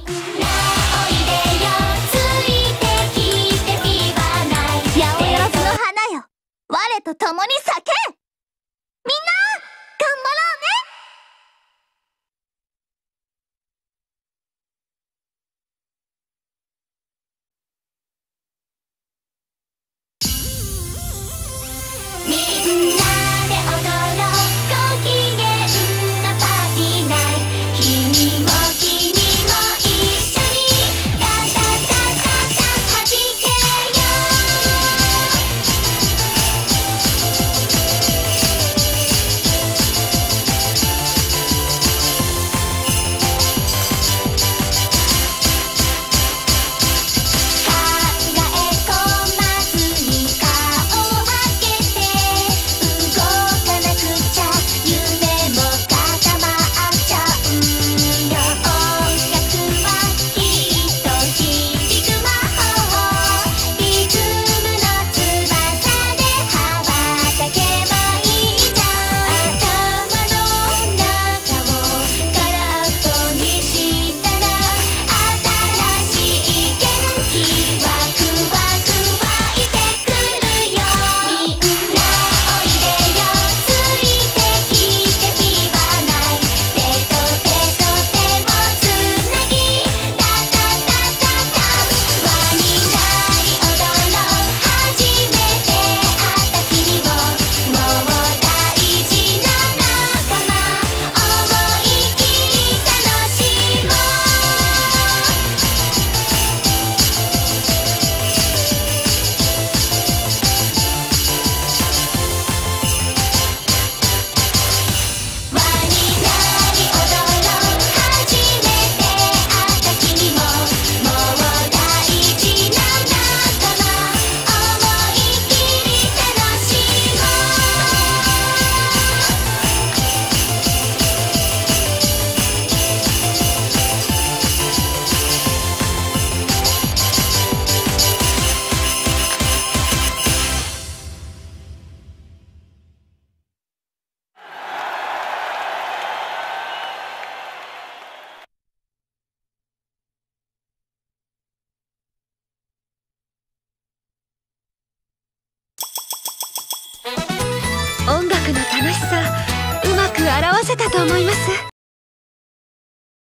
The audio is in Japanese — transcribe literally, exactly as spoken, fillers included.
我と共に咲け。みんな頑張ろうね。みんなで踊ろう、ご機嫌なパーティーナイト。君も君も一緒にタタタタタはじけよ音楽の楽しさ、うまく表せたと思います。